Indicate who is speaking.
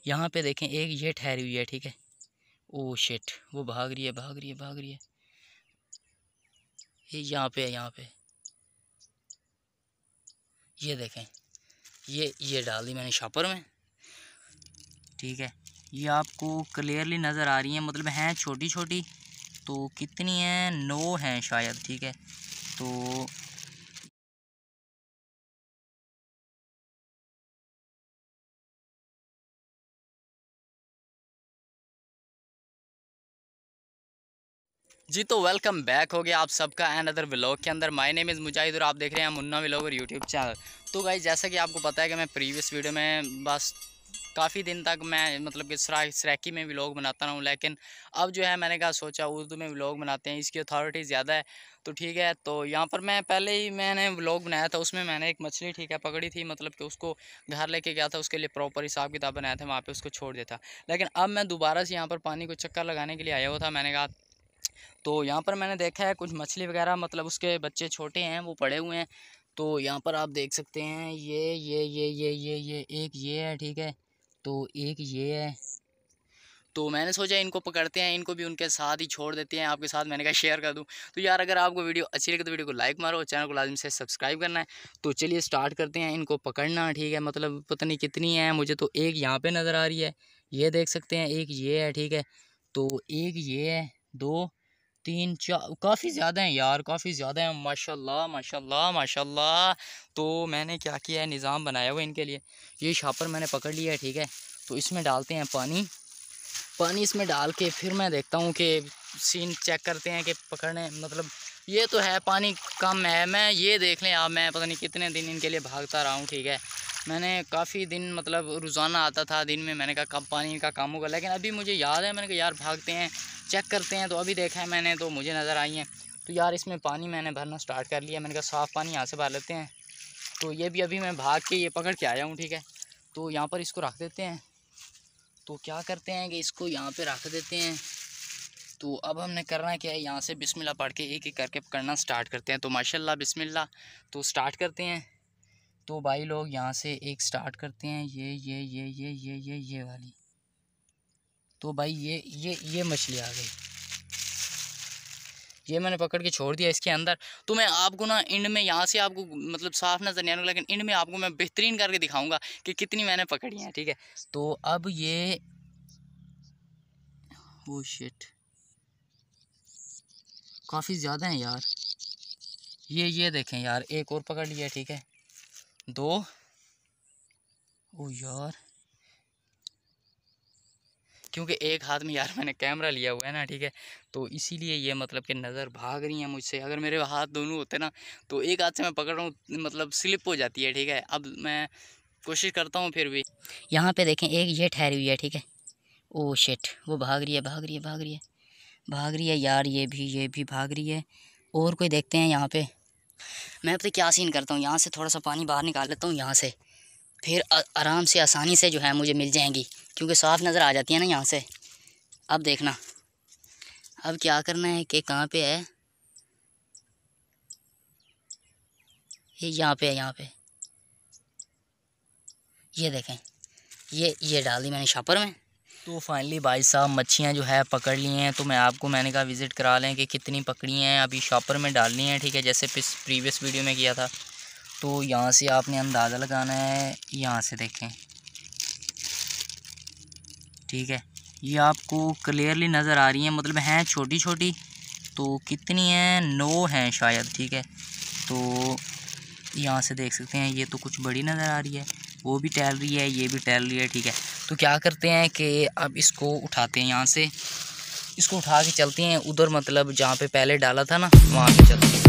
Speaker 1: यहाँ पे देखें एक ये ठहरी हुई है, ठीक है। ओ शिट, वो भाग रही है, भाग रही है, भाग रही है। ये यहाँ पे है, यहाँ पे ये देखें, ये डाल दी मैंने शॉपर में, ठीक है। ये आपको क्लियरली नज़र आ रही हैं, मतलब हैं छोटी छोटी, तो कितनी हैं, 9 हैं शायद, ठीक है। तो जी, तो वेलकम बैक हो गया आप सबका एंड अदर व्लॉग के अंदर। माय नेम इज़ मुजाहिद और आप देख रहे हैं मुन्ना व्लॉग और यूट्यूब चैनल। तो गाइस, जैसा कि आपको पता है कि मैं प्रीवियस वीडियो में बस काफ़ी दिन तक मैं मतलब कि सराकी में व्लॉग बनाता रहा हूँ, लेकिन अब जो है मैंने कहा सोचा उर्दू में व्लॉग बनाते हैं, इसकी अथॉरिटी ज़्यादा है, तो ठीक है। तो यहाँ पर मैं पहले ही मैंने व्लॉग बनाया था, उसमें मैंने एक मछली, ठीक है, पकड़ी थी, मतलब कि उसको घर लेके गया था, उसके लिए प्रॉपर हिसाब किताब बनाया था, वहाँ पर उसको छोड़ दिया था। लेकिन अब मैं दोबारा से यहाँ पर पानी को चक्कर लगाने के लिए आया हुआ था। मैंने कहा, तो यहाँ पर मैंने देखा है कुछ मछली वगैरह, मतलब उसके बच्चे छोटे हैं, वो पड़े हुए हैं। तो यहाँ पर आप देख सकते हैं ये एक ये है, ठीक है। तो एक ये है, तो मैंने सोचा इनको पकड़ते हैं, इनको भी उनके साथ ही छोड़ देते हैं, आपके साथ मैंने कहा शेयर कर दूं। तो यार, अगर आपको वीडियो अच्छी लगे तो वीडियो को लाइक मारो, चैनल को लाजिम से सब्सक्राइब करना है। तो चलिए स्टार्ट करते हैं इनको पकड़ना, ठीक है। मतलब पता नहीं कितनी है, मुझे तो एक यहाँ पर नज़र आ रही है, ये देख सकते हैं, एक ये है, ठीक है। तो एक ये है, 2 3 4, काफ़ी ज़्यादा हैं यार, काफ़ी ज़्यादा हैं, माशाल्लाह माशाल्लाह माशाल्लाह। तो मैंने क्या किया है, निज़ाम बनाया हुआ इनके लिए। ये शॉपर मैंने पकड़ लिया है, ठीक है। तो इसमें डालते हैं पानी, पानी इसमें डाल के फिर मैं देखता हूँ कि सीन चेक करते हैं कि पकड़ने, मतलब ये तो है पानी कम है। मैं ये देख लें आप, मैं पता नहीं कितने दिन इनके लिए भागता रहा हूँ, ठीक है। मैंने काफ़ी दिन, मतलब रोज़ाना आता था दिन में, मैंने कहा कब पानी का काम होगा, लेकिन अभी मुझे याद है, मैंने कहा यार भागते हैं चेक करते हैं। तो अभी देखा है मैंने, तो मुझे नज़र आई हैं। तो यार इसमें पानी मैंने भरना स्टार्ट कर लिया, मैंने कहा साफ़ पानी यहाँ से भर लेते हैं। तो ये भी अभी मैं भाग के ये पकड़ के आया हूँ, ठीक है। तो यहाँ पर इसको रख देते हैं। तो क्या करते हैं कि इसको यहाँ पे रख देते हैं। तो अब हमने करना क्या है, यहाँ से बिस्मिल्लाह पढ़ के एक एक करके पकड़ना स्टार्ट करते हैं। तो माशाल्लाह बिस्मिल्लाह, तो स्टार्ट करते हैं। तो भाई लोग यहाँ से एक स्टार्ट करते हैं, ये वाली। तो भाई ये मछली आ गई, ये मैंने पकड़ के छोड़ दिया इसके अंदर। तो मैं आपको ना एंड में, यहाँ से आपको मतलब साफ नज़र नहीं आएगा, लेकिन एंड में आपको मैं बेहतरीन करके दिखाऊंगा कि कितनी मैंने पकड़ी है, ठीक है। तो अब ये, वो शिट, काफ़ी ज़्यादा हैं यार। ये देखें यार, एक और पकड़ लिया, ठीक है, 2। ओ यार, क्योंकि एक हाथ में यार मैंने कैमरा लिया हुआ है ना, ठीक है। तो इसीलिए ये मतलब कि नज़र भाग रही है मुझसे। अगर मेरे हाथ दोनों होते ना, तो एक हाथ से मैं पकड़ रहा हूँ, मतलब स्लिप हो जाती है, ठीक है। अब मैं कोशिश करता हूँ फिर भी। यहाँ पे देखें एक ये ठहरी हुई है, ठीक है। ओ शिट, वो भाग रही है, भाग रही है, भाग रही है, भाग रही है यार, ये भी भाग रही है। और कोई देखते हैं यहाँ पे। मैं पता क्या सीन करता हूँ, यहाँ से थोड़ा सा पानी बाहर निकाल लेता हूँ यहाँ से, फिर आराम से आसानी से जो है मुझे मिल जाएंगी, क्योंकि साफ़ नज़र आ जाती है ना यहाँ से। अब देखना, अब क्या करना है कि कहाँ पे है ये, यहाँ पे है, यहाँ पे, ये देखें, ये डाल दी मैंने शॉपर में। तो फाइनली भाई साहब मच्छियाँ जो है पकड़ ली हैं। तो मैंने कहा विज़िट करा लें कि कितनी पकड़ी हैं। अभी शॉपर में डालनी है, ठीक है, जैसे प्रीवियस वीडियो में किया था। तो यहाँ से आपने अंदाज़ा लगाना है, यहाँ से देखें, ठीक है। ये आपको क्लियरली नज़र आ रही हैं, मतलब हैं छोटी छोटी, तो कितनी हैं, 9 हैं शायद, ठीक है। तो यहाँ से देख सकते हैं, ये तो कुछ बड़ी नज़र आ रही है, वो भी टहल रही है, ये भी टहल रही है, ठीक है। तो क्या करते हैं कि अब इसको उठाते हैं, यहाँ से इसको उठा के चलते हैं उधर, मतलब जहाँ पे पहले डाला था ना, वहाँ पे चलते हैं।